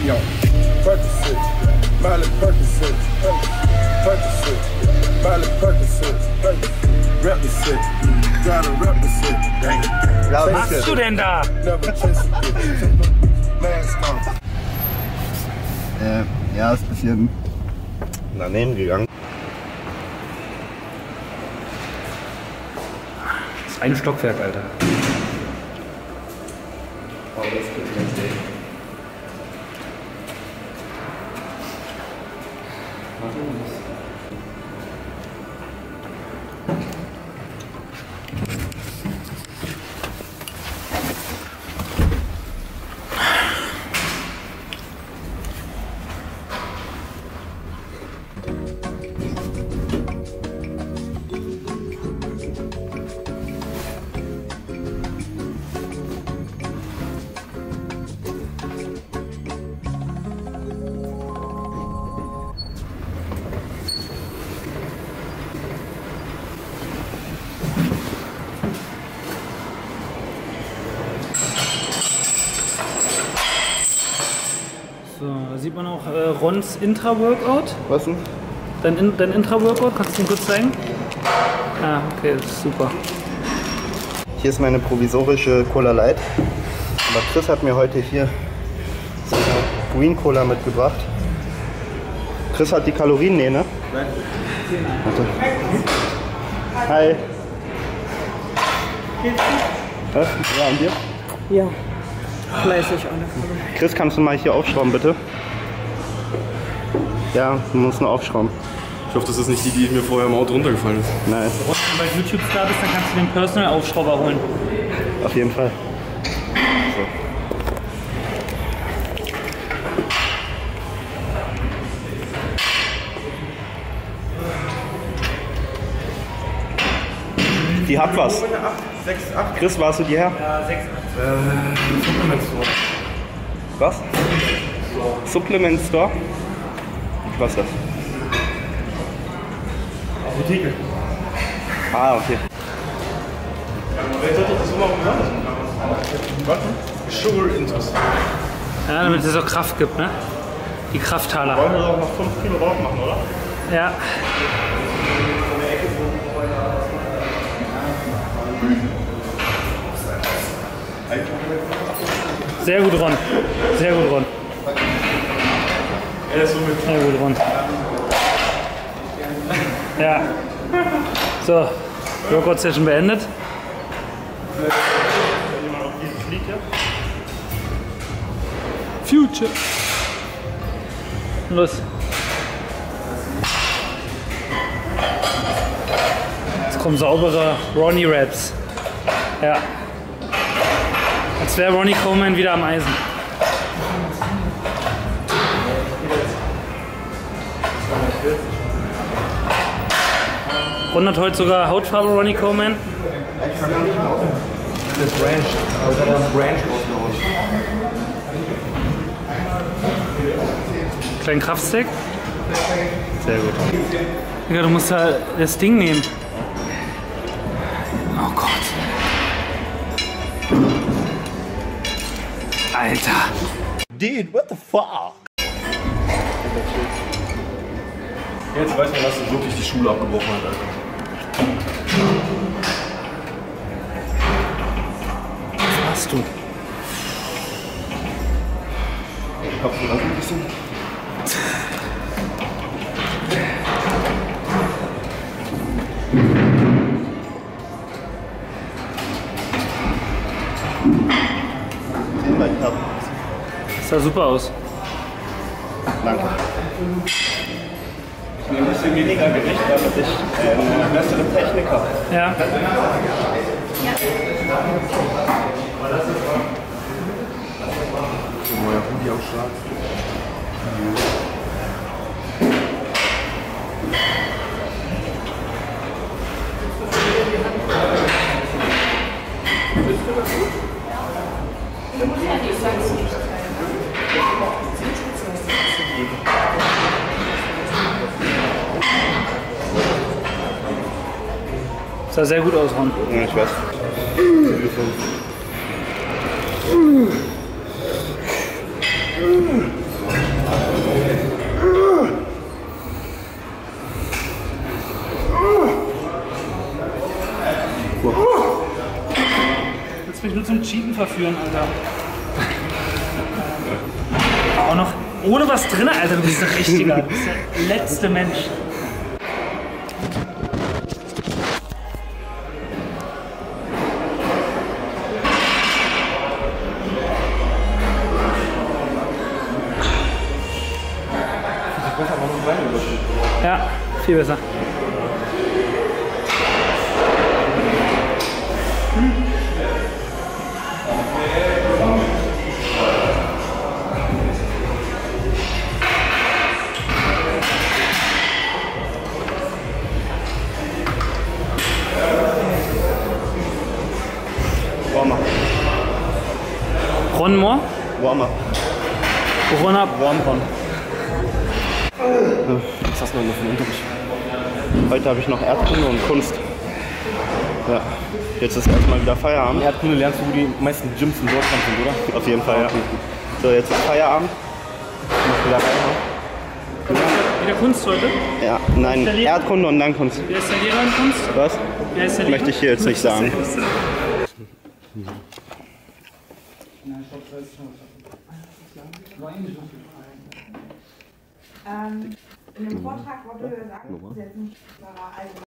Yo, Percocet, Miley Percocet, Percocet, Miley Percocet, rep the set, gotta rep the set. Was machst du denn da? Never chase a bitch, mask off. Ja, ist ein bisschen daneben gegangen. Das ist ein Stockwerk, Alter. Oh, das wird nicht sehen. So, da sieht man auch Rons Intra-Workout. Was denn? Dein Intra-Workout, kannst du ihn kurz zeigen? Ah, okay, das ist super. Hier ist meine provisorische Cola Light. Aber Chris hat mir heute hier so eine Green Cola mitgebracht. Chris hat die Kalorien, nee, ne? Nein. Warte. Hi. Was? Ja, und dir? Ja, fleißig alle. Chris, kannst du mal hier aufschrauben, bitte? Ja, du musst nur aufschrauben. Ich hoffe, das ist nicht die mir vorher im Auto runtergefallen ist. Nein, Wenn du bei YouTube startest, dann kannst du den Personal-Aufschrauber holen. auf jeden Fall. Die hat was. 6, 8. Chris, warst du die her? Ja, 6. Supplement Store. Was? Supplement Store? Was ist das? Apotheke. Ah, okay. Wer sollte das so machen? Was? Sugar Interest. Ja, damit es auch Kraft gibt, ne? Die Krafttaler. Wollen wir auch noch 5 Kilo drauf machen, oder? Ja. Sehr gut, Ron. Sehr gut, Ron. Er ist so mit. Sehr gut, Ron. Ja. So, Workout-Session beendet. Jemand auf dieses Lied hier? Future. Los. Jetzt kommen saubere Ronnie-Raps. Ja. Als wäre Ronnie Coleman wieder am Eisen. Ron hat heute sogar Hautfarbe Ronnie Coleman. Das Branch. Aber ich habe das Branch rausgeholt. Kleinen Kraftstick. Sehr gut. Digga, du musst da das Ding nehmen. Oh Gott. Alter. Dude, what the fuck? Jetzt weiß man, dass du wirklich die Schule abgebrochen hast, Alter. Was machst du? Habst du das ein bisschen? Das sah super aus. Danke. Ich nehme ein bisschen weniger Gewicht, damit ich eine bessere Technik habe. Ja. Neuer Hoodie am Start. Sah sehr gut aus, Ron. Ja, ich weiß. verführen, Alter. Auch noch ohne was drin, Alter, du bist der Richtiger. Du bist der letzte Mensch. Ja, viel besser. Warmer. Ron Moore? Warmer. Ron-up. Warm. Was hast du denn noch für einen Unterricht? Heute habe ich noch Erdkunde und Kunst. Ja. Jetzt ist erstmal wieder Feierabend. In Erdkunde lernst du, wo die meisten Gyms in Deutschland sind, oder? Auf jeden Fall, ja. So, jetzt ist Feierabend. Ich muss wieder rein. Wieder Kunst heute? Ja, nein, Erdkunde und dann Kunst. Wer ist der Lehrer in Kunst? Was? Wer ist der Lehrer? Möchte ich hier jetzt nicht sagen. In dem Vortrag wurde gesagt, dass jetzt nicht